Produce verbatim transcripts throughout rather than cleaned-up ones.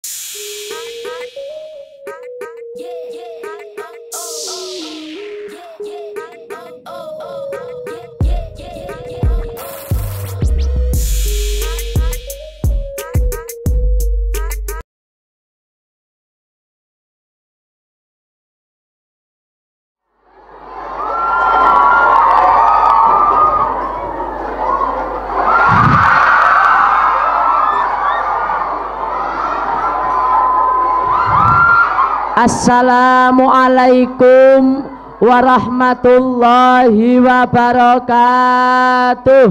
Assalamualaikum warahmatullahi wabarakatuh.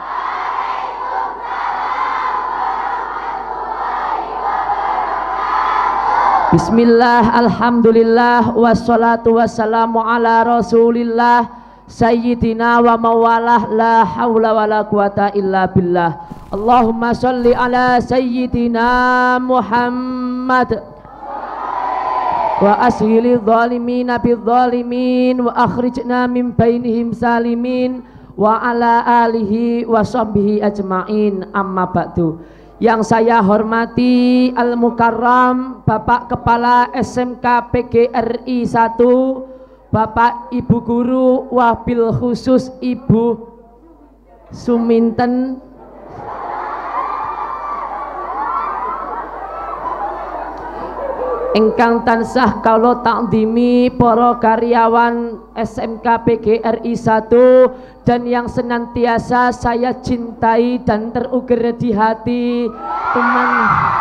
Bismillah, alhamdulillah, wassalatu wassalamu ala rasulillah sayyidina wa mawalah, la hawla wa la quwata illa billah. Allahumma salli ala sayyidina Muhammad wa ashili zalimina bizzalimin wa akhrijna min bainihim salimin wa ala alihi wa sahbihi ajma'in, amma ba'du. Yang saya hormati Al Mukarram Bapak Kepala S M K P G R I satu, Bapak Ibu Guru wabil khusus Ibu Suminten, ingkang tansah kula takdimi para karyawan S M K P G R I satu dan yang senantiasa saya cintai dan teruger di hati, teman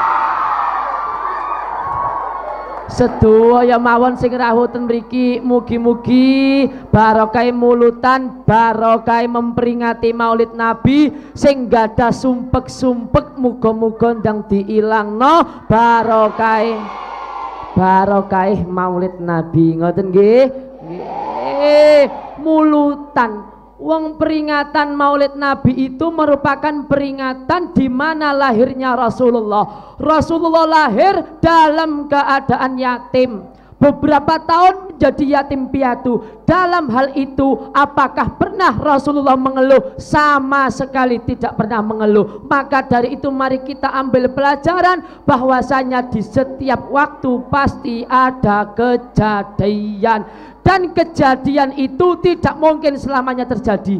sedaya mawon sing rawuh ten mriki, mugi-mugi barokah mulutan, barokah memperingati Maulid Nabi sing gadah sumpek-sumpek, muga-muga ndang diilangno barokah barokah Maulid Nabi, ngoten nggih. Nggih, mulutan. Wong peringatan Maulid Nabi itu merupakan peringatan di mana lahirnya Rasulullah. Rasulullah lahir dalam keadaan yatim, beberapa tahun menjadi yatim piatu. Dalam hal itu, apakah pernah Rasulullah mengeluh? Sama sekali tidak pernah mengeluh. Maka dari itu mari kita ambil pelajaran bahwasanya di setiap waktu pasti ada kejadian, dan kejadian itu tidak mungkin selamanya terjadi.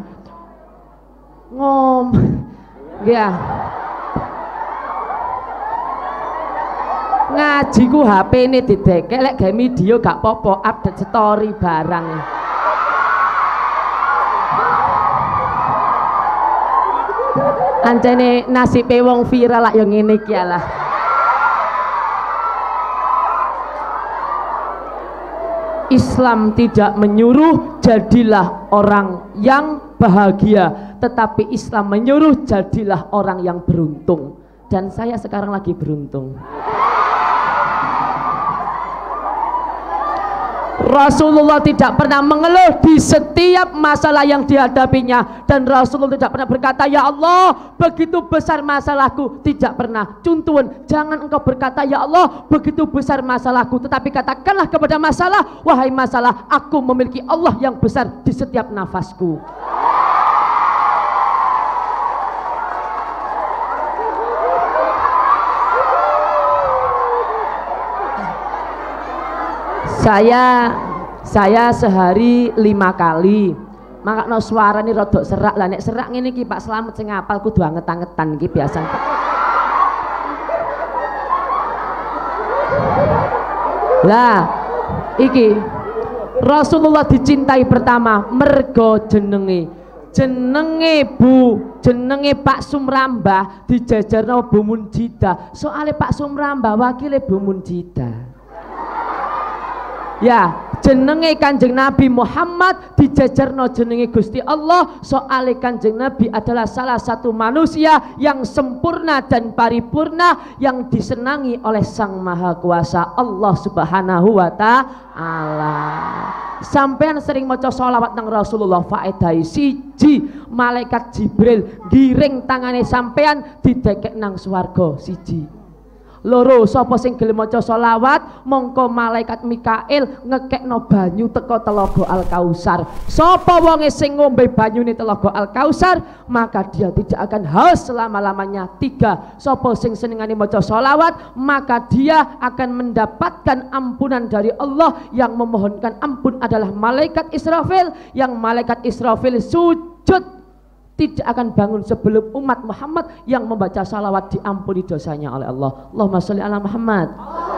Ngom ya, ngajiku H P ini didekek lek gawe video gak popo, update story barang. Ancene nasibe wong viral lah yang ngene iki lah. Islam tidak menyuruh jadilah orang yang bahagia, tetapi Islam menyuruh jadilah orang yang beruntung. Dan saya sekarang lagi beruntung. Rasulullah tidak pernah mengeluh di setiap masalah yang dihadapinya, dan Rasulullah tidak pernah berkata, ya Allah begitu besar masalahku, tidak pernah. Contohnya, jangan engkau berkata ya Allah begitu besar masalahku, tetapi katakanlah kepada masalah, wahai masalah, aku memiliki Allah yang besar di setiap nafasku. Saya saya sehari lima kali, maka no suara ini rodok serak lah. Nek serak ini ki Pak Slamet sing ngapal kudu anget-angetan ki biasa. Lah, iki Rasulullah dicintai pertama mergo jenenge. Jenenge Bu, jenenge Pak Sumrambah dijajarno Bu Munjidah. Soale Pak Sumrambah wakile Bu Munjidah. Ya, jenenge Kanjeng Nabi Muhammad dijajarno jenenge Gusti Allah, soale Kanjeng Nabi adalah salah satu manusia yang sempurna dan paripurna yang disenangi oleh Sang Maha Kuasa Allah Subhanahu wa Ta'ala. Sampean sering maca sholawat nang Rasulullah, faedai siji, malaikat Jibril giring tangane sampean didekek nang swarga siji. Loro, sapa sing gelem maca selawat mongko malaikat Mikail ngekekno banyu teko telaga Al Kausar. Sapa wonge sing ngombe banyune telaga Al Kausar maka dia tidak akan haus selama-lamanya. Tiga, sapa sing senengane maca selawat maka dia akan mendapatkan ampunan dari Allah. Yang memohonkan ampun adalah malaikat Israfil, yang malaikat Israfil sujud tidak akan bangun sebelum umat Muhammad yang membaca salawat diampuni dosanya oleh Allah. Allahumma sholli ala Muhammad.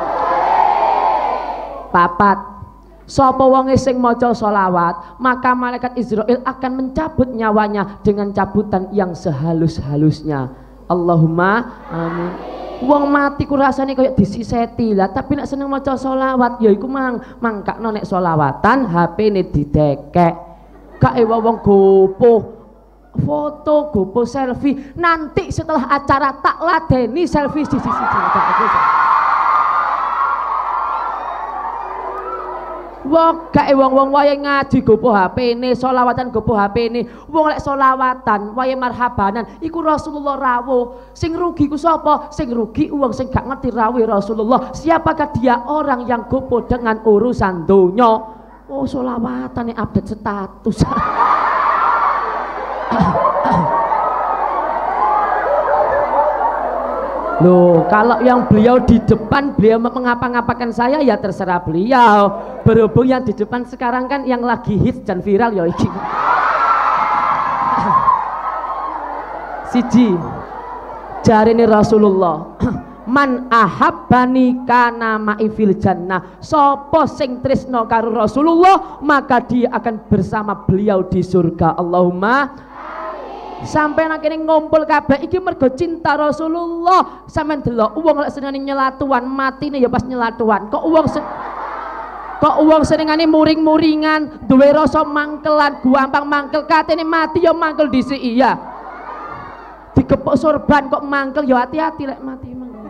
Papat, sapa wonge sing maca salawat maka malaikat Israel akan mencabut nyawanya dengan cabutan yang sehalus-halusnya. Allahumma amin. Wong mati ku rasane kaya disiseti lah, tapi nek seneng maca selawat ya iku mang mangkakno nek selawatan H P-ne didekek. Gak ewa wong gopoh foto, gopoh selfie, nanti setelah acara tak ladeni selfie siji-siji. Wong gak wong-wong wae ngaji gopoh H P-ne, selawatan gopoh H P-ne. Wong lek selawatan wae marhabanan iku Rasulullah rawuh. Sing rugi ku sapa? Sing rugi wong sing gak ngerti rawuh Rasulullah. Siapakah dia? Orang yang gopoh dengan urusan donya. Oh, selawatan update status. Loh, kalau yang beliau di depan beliau mengapa-ngapakan saya ya terserah beliau. Berhubung yang di depan sekarang kan yang lagi hits dan viral ya iki. Siji, jarine Rasulullah, man ahabbani kana ma'i fil jannah. Sapa sing tresno karo Rasulullah maka dia akan bersama beliau di surga. Allahumma sampai akhirnya ngumpul kabeh iki mergo cinta Rasulullah. Sampeyan delok wong lek senengane nyelatuan matine ya pas nyelatuan. Kok wong se kok wong senengane muring-muringan, duwe rasa mangkelan, gampang mangkel, katene mati ya mangkel dhisik iya. Digepuk sorban kok mangkel ya hati-hati lek mati mangkel.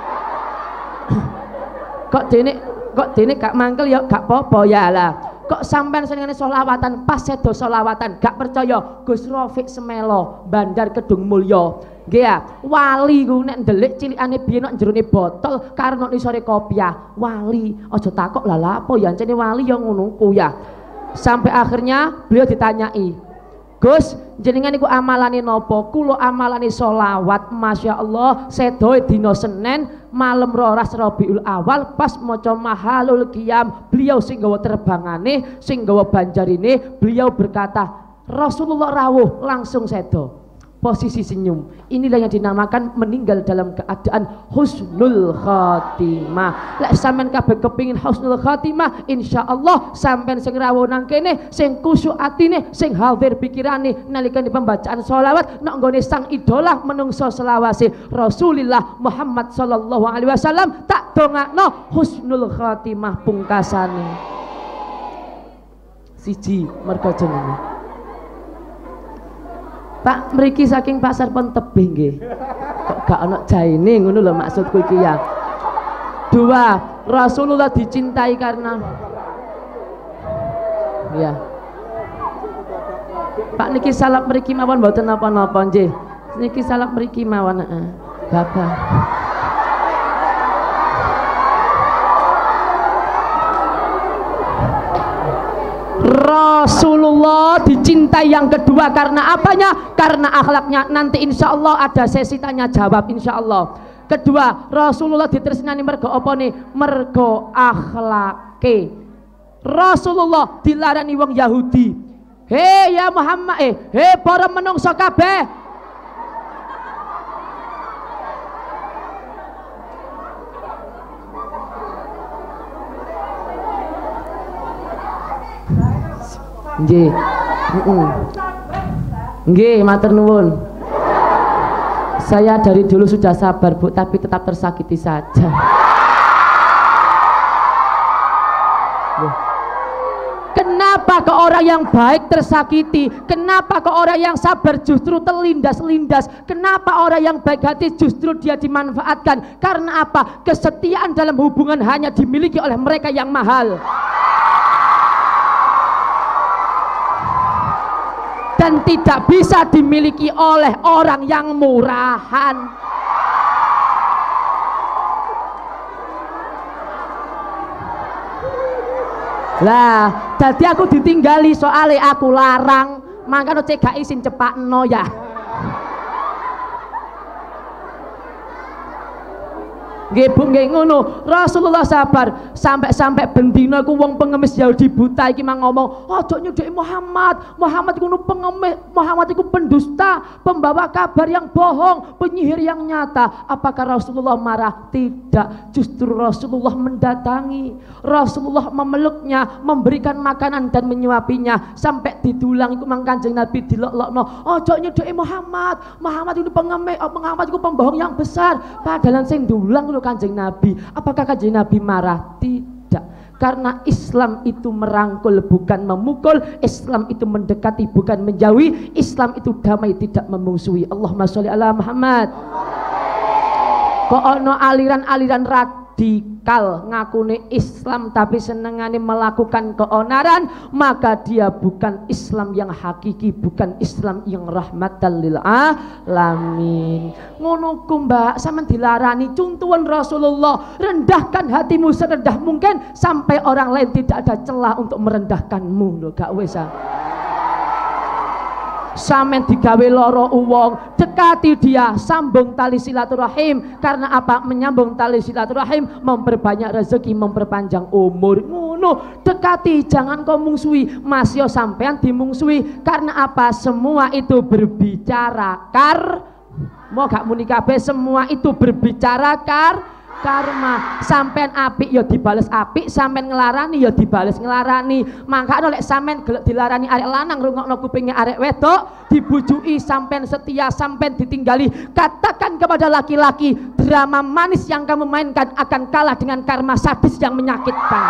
Kok dene kok dene gak mangkel ya gak apa-apa ya lah. Kok sampean senengane selawatan pas sedo selawatan gak percaya Gus Rafiq Semelo Bandar Kedung Mulya nggih ya wali ku nek ndelik cilikane biyen nek jerone botol karo nek isore kopiah wali aja takok lha lha apa ya encene wali ya ngono ku ya. Sampai akhirnya beliau ditanyai, Gus jenengan iku amalane napa? Kula amalane selawat. Masya Allah sedoe dina Senin malam rolas Rabiul Awal pas maca mahalul qiyam beliau sing gawa terbangane sing gawa banjarine beliau berkata Rasulullah rawuh langsung sedo posisi senyum. Inilah yang dinamakan meninggal dalam keadaan husnul khatimah. Lek sampean kabeh kepingin husnul khatimah insyaallah sampean sing rawuh nang kene sing kusyuk atine sing hadir pikirane nalika pembacaan sholawat nok nggone sang idola menungso selawase Rasulullah Muhammad sallallahu alaihi wasallam tak dongakno husnul khatimah pungkasane. Siji mergo jenenge Pak mriki saking pasar pon tebih nggih. Kok gak ana jaine ngono lho maksudku iki ya. Dua, Rasulullah dicintai karena ya. Pak niki salap mriki mawon mboten napa-napa nggih. Niki salap mriki mawon heeh. Bapak. Rasulullah dicintai yang kedua karena apanya? Karena akhlaknya. Nanti insya Allah ada sesi tanya jawab insya Allah. Kedua, Rasulullah ditresnani mergo apa nih? Mergo akhlake. Rasulullah dilarani wong Yahudi. Hei ya Muhammad, eh, hei para menungso kabeh. Nggih. Heeh. Nggih, matur nuwun. Saya dari dulu sudah sabar, Bu, tapi tetap tersakiti saja. Kenapa ke orang yang baik tersakiti? Kenapa ke orang yang sabar justru terlindas-lindas? Kenapa orang yang baik hati justru dia dimanfaatkan? Karena apa? Kesetiaan dalam hubungan hanya dimiliki oleh mereka yang mahal. Dan tidak bisa dimiliki oleh orang yang murahan. Lah, dadi aku ditinggali soalnya aku larang, makanya cek gak isin cepakno ya. Nggih Bu, nggih ngono. Rasulullah sabar sampai-sampai bendina iku wong pengemis Yahudi buta iki mang ngomong, "Ojo nyedeki Muhammad. Muhammad iku pengemis, Muhammad iku pendusta, pembawa kabar yang bohong, penyihir yang nyata." Apakah Rasulullah marah? Tidak. Justru Rasulullah mendatangi. Rasulullah memeluknya, memberikan makanan dan menyuapinya sampai didulang iku mang Kanjeng Nabi dilok-lokno, "Ojo nyedeki Muhammad. Muhammad itu pengemis, Muhammad itu pembohong yang besar." Padahal sing dulang Kanjeng Nabi. Apakah Kanjeng Nabi marah? Tidak. Karena Islam itu merangkul bukan memukul, Islam itu mendekati bukan menjauhi, Islam itu damai tidak memusuhi. Allahumma sholli ala Muhammad. Kok ono aliran-aliran radikal ngakune Islam tapi senengane melakukan keonaran, maka dia bukan Islam yang hakiki, bukan Islam yang rahmatan lil alamin. Ngono ku Mbak, sampean dilarani contohan Rasulullah, rendahkan hatimu serendah mungkin sampai orang lain tidak ada celah untuk merendahkanmu lho, gak wis ah. Sampean digawe loro uwong, dekati dia, sambung tali silaturahim. Karena apa? Menyambung tali silaturahim memperbanyak rezeki, memperpanjang umur. Ngono, dekati, jangan kau mungsuhi. Mas yo sampean dimungsuhi. Karena apa? Semua itu berbicara kar mau gak muni kabeh, semua itu berbicara kar karma. Sampean apik ya dibales apik, sampean ngelarani ya dibales ngelarani. Mangkane lek sampean gelek dilarani arek lanang rungokno kupinge arek wedok, dibujuki sampean setia, sampean ditinggali, katakan kepada laki-laki, drama manis yang kamu mainkan akan kalah dengan karma sadis yang menyakitkan.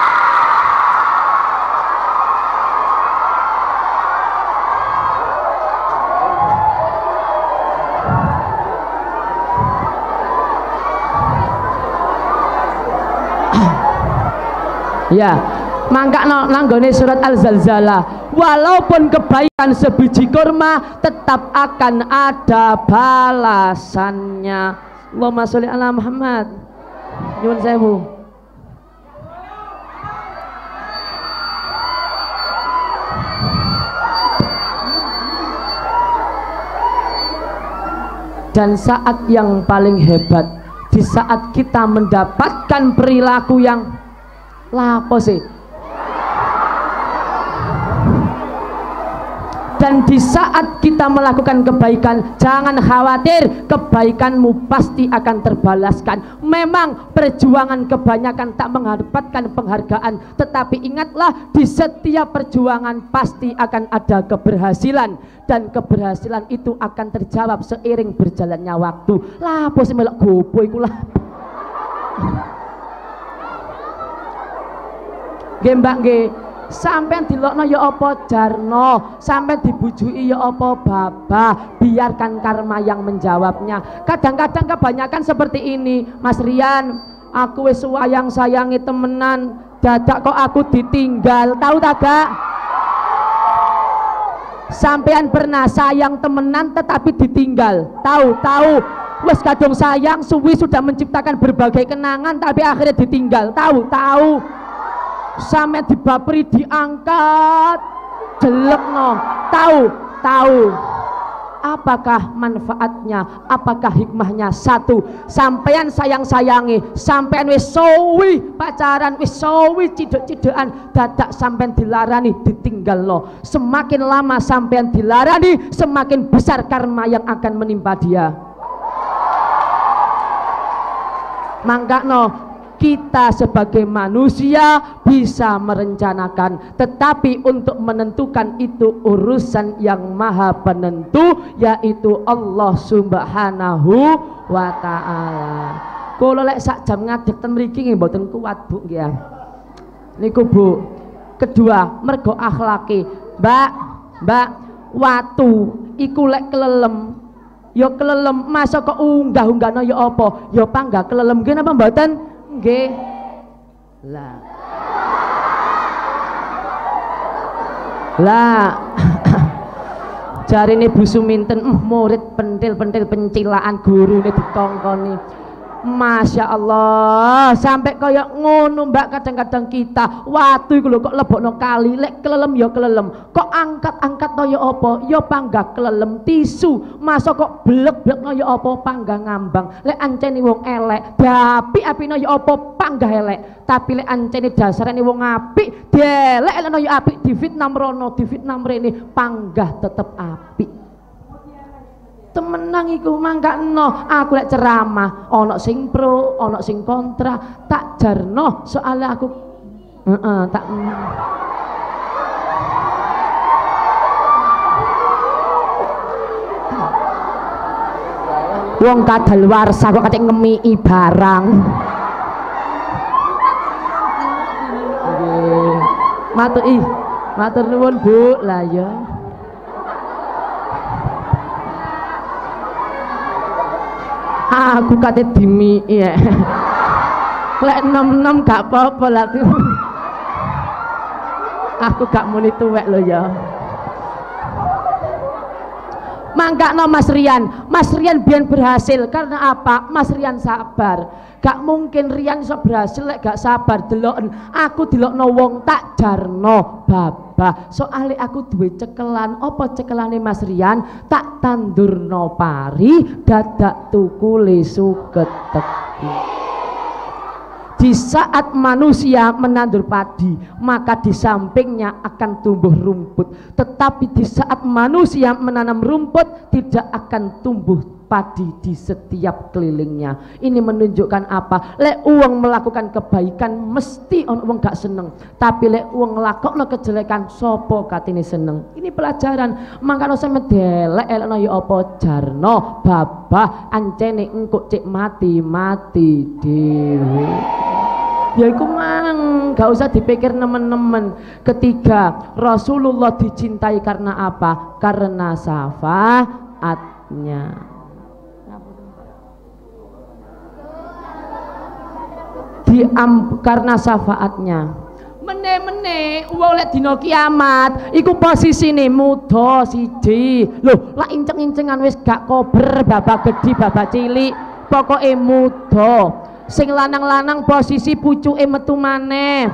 Ya, mangka nanggone surat Al-Zalzalah, walaupun kebaikan sebiji kurma tetap akan ada balasannya. Allahumma sholli ala Muhammad. Nyuwun sewu. Dan saat yang paling hebat, di saat kita mendapatkan perilaku yang lapo sih, dan di saat kita melakukan kebaikan, jangan khawatir, kebaikanmu pasti akan terbalaskan. Memang perjuangan kebanyakan tak mendapatkan penghargaan, tetapi ingatlah, di setiap perjuangan pasti akan ada keberhasilan, dan keberhasilan itu akan terjawab seiring berjalannya waktu. Lapo sih melok gopo iku lah. Nggih Mbak nggih, sampean dilokno ya apa jarno, sampean dibujuki ya apa babah, biarkan karma yang menjawabnya. Kadang-kadang kebanyakan seperti ini, Mas Rian, aku wis sayang-sayangi temenan, dadak kok aku ditinggal, tahu tak gak? Sampean pernah sayang temenan tetapi ditinggal, tahu tahu? Wes kadung sayang suwi sudah menciptakan berbagai kenangan tapi akhirnya ditinggal, tahu tahu? Sampai dibaperi diangkat jelek no, tahu tahu apakah manfaatnya, apakah hikmahnya? Satu, sampean sayang-sayangi, sampean wis sowi pacaran, wis sowi cidek-cidekan, dadak sampean dilarani ditinggal lo. Semakin lama sampean dilarani, semakin besar karma yang akan menimpa dia. Mangga no, kita sebagai manusia bisa merencanakan, tetapi untuk menentukan itu urusan yang maha penentu, yaitu Allah subhanahu wa ta'ala. Kalau lek sak jam ngadeg ten mriki nggih mboten kuat Bu nggih ya. Niku Bu. Kedua, mergo akhlake. Mbak, Mbak, watu iku lek kelelem ya kelelem, masa kok unggah-unggahno ya apa? Ya panggah kelelem nggih napa mboten? Nggih. Lah. Lah. Jarine Bu Suminten, uh, murid pentil-pentil pencilaan gurune ditongkoni. Masya Allah, sampai kaya ngono mbak. Kadang-kadang kita watu iku lho kok lebokno kali, lek kelelem ya kelelem, kok angkat-angkat no ya apa, ya panggah kelelem. Tisu masa kok blek-blekno ya apa, panggah ngambang. Lek anceni wong elek diapi-apino ya apa, panggah elek. Tapi lek anceni dasarane wong apik dielek-elekno ya apik, difitnah mrono difitnah mrene, panggah tetep apik. Temenang iku mangkakno. Aku lek ceramah ana sing pro ana sing kontra, tak jarno soalnya aku heeh uh -uh, tak wong kadaluwarsa kok kate ngemiki barang. Nggih. Matur ih, matur nuwun Bu. Lah ya. Aku kate dimi ya. Lek nom-nom gak apa-apa lah. Aku gak muni tuwek lho ya. Mangkakno Mas Rian, Mas Rian biyen berhasil karena apa? Mas Rian sabar. Gak mungkin Rian iso berhasil lek gak sabar. Deloken aku delokno wong tak jarno babah. Soale aku duwe cekelan. Apa cekelane Mas Rian? Tak tandurno pari, dadak tukule suket teki. Di saat manusia menandur padi, maka di sampingnya akan tumbuh rumput. Tetapi di saat manusia menanam rumput, tidak akan tumbuh padi di setiap kelilingnya. Ini menunjukkan apa? Lek uang melakukan kebaikan mesti on uang gak seneng. Tapi lek uang nglakokno kejelekan, sopo katine seneng. Ini pelajaran. Mangkano sampe delek elekno ya apa jarno babah ancene engko cek mati-mati dhewe. Ya iku mang gak usah dipikir nemen-nemen. Ketiga, Rasulullah dicintai karena apa? Karena syafaatnya. Diam karena syafaatnya. Mene-mene wong lek dina kiamat iku posisine muda siji. Lho, lak inceng-incengan wis gak kober, babak gedhi, babak cilik, pokoke muda. Sing lanang-lanang posisi pucuke metu maneh.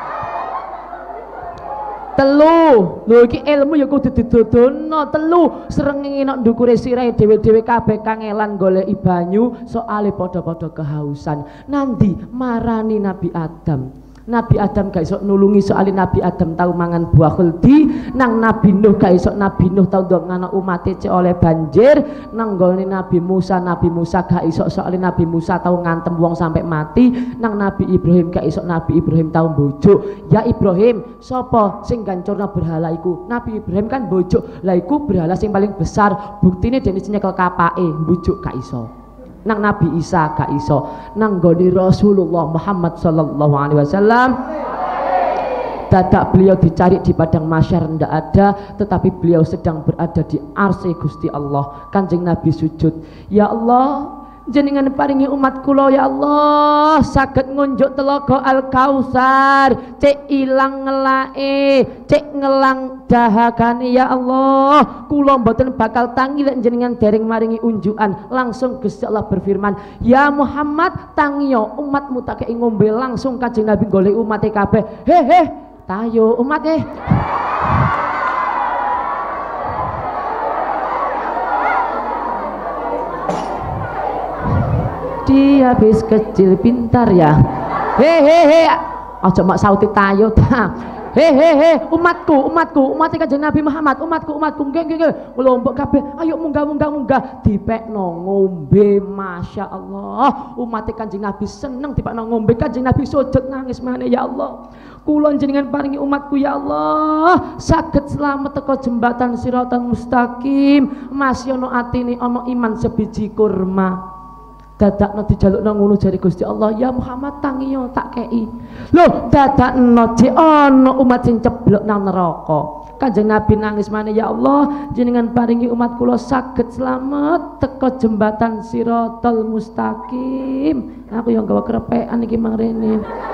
Telu, lho iki ilmu ya kudu didodono. Telu, srengenge nok ndukure sirahe dhewe-dhewe kabeh kangelan goleki banyu, soale padha-padha kehausan. Nandi marani Nabi Adam. Nabi Adam gak iso nulungi soalnya Nabi Adam tahu mangan buah khuldi. Nang Nabi Nuh gak iso Nabi Nuh tahu dong anak umat cek oleh banjir. Nang golni Nabi Musa Nabi Musa gak iso soalnya Nabi Musa tahu ngantem wong sampai mati. Nang Nabi Ibrahim gak iso Nabi Ibrahim tahu bojo. Ya Ibrahim sopo sing gancurna berhala iku? Nabi Ibrahim kan bojo. Lah iku berhala sing paling besar. Buktine dene nyekel kapake bujuk gak iso. Nang Nabi Isa gak iso. Nang goni Rasulullah Muhammad sallallahu alaihi wasallam dadak beliau dicari di padang mahsyar ndak ada, tetapi beliau sedang berada di arsy Gusti Allah. Kanjeng Nabi sujud, ya Allah jenengan paringi umat kula ya Allah saged ngunjuk telaga Al Kausar, cek ilang ngelake, cek ngelang dahakane ya Allah. Kula mboten bakal tangi lek jenengan dereng maringi unjukan. Langsung Gusti Allah berfirman, ya Muhammad tangiyo umatmu tak kei ngombe. Langsung Kanjeng Nabi golek umat kabeh, he he tayo umat eh. Dia habis kecil pintar ya. Hehehe, aja mak sauti tayo ta. Hehehe, umatku, umatku, umat Kanjeng Nabi Muhammad, umatku, umatku, nggih nggih nggih. Lombok kabeh, ayo munggah munggah munggah. Dipekno ngombe, masya Allah. Umat Kanjeng Nabi seneng dipekno ngombe. Kanjeng Nabi sujud nangis maneh, ya Allah. Kula jenengan paringi umatku ya Allah saged selamat teko jembatan Siratal Mustaqim. Masih ana atine ana iman sebiji kurma. Dadakno dijalukno ngono jare Gusti Allah, ya Muhammad tangiyo tak kei. Loh, dadakno jek ana umat sing ceblok nang neraka. Kanjeng Nabi nangis maneh, ya Allah jenengan paringi umat kula saged selamat teko jembatan Siratal Mustaqim. Aku yang gawa kerepekan iki mang rene.